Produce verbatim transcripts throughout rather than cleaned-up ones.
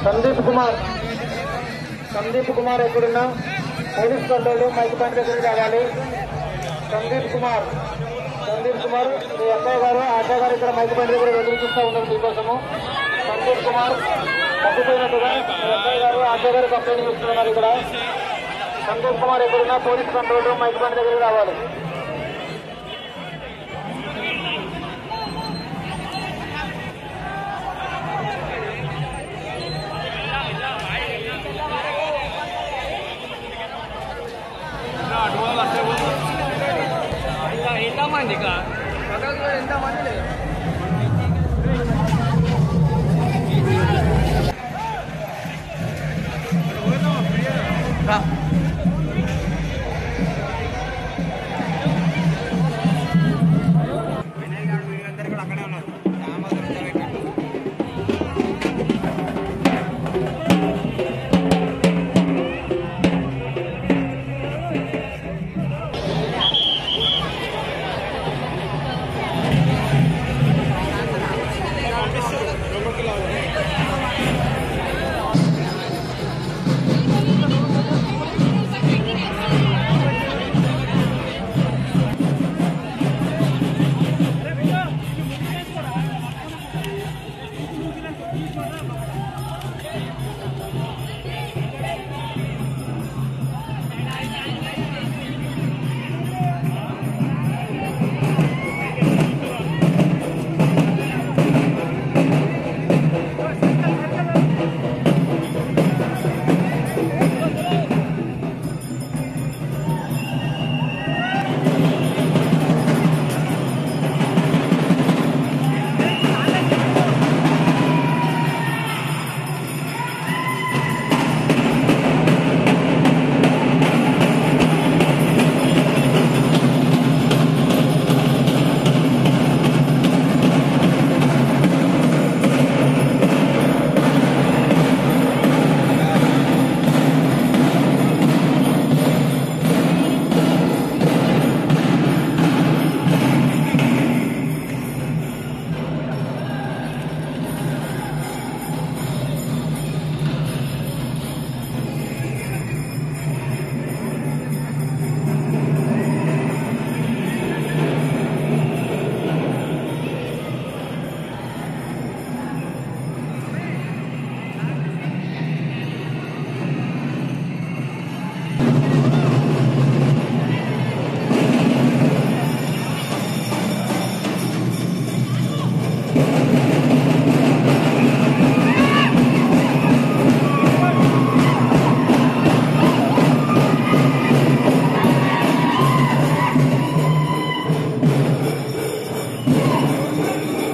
సందీప్ కుమార్ సందీప్ కుమార్ ఎక్కడున్నా police control mic point దగ్గరికి రావాలి. సందీప్ కుమార్ సందీప్ కుమార్ మీ అక్కయ్య గారు ఆశా గారు ఇక్కడ మైక్ పాయింట్ దగ్గర ఎదురు చూస్తూ ఉన్నారు మీకోసము. సందీప్ కుమార్ తగ్గిపోయినట్టుగా మీ అక్కయ్య గారు ఆశా గారు కంప్లైంట్ ఇస్తున్నారు. ఇక్కడ సందీప్ కుమార్ ఎక్కడున్నా పోలీస్ కంట్రోల్ మైక్ పాయింట్ దగ్గరికి రావాలి. ఎంతమంది ఎంతమంది లేదు అక్కడే ఉన్నారు.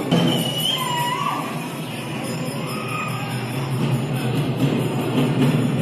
Thank you.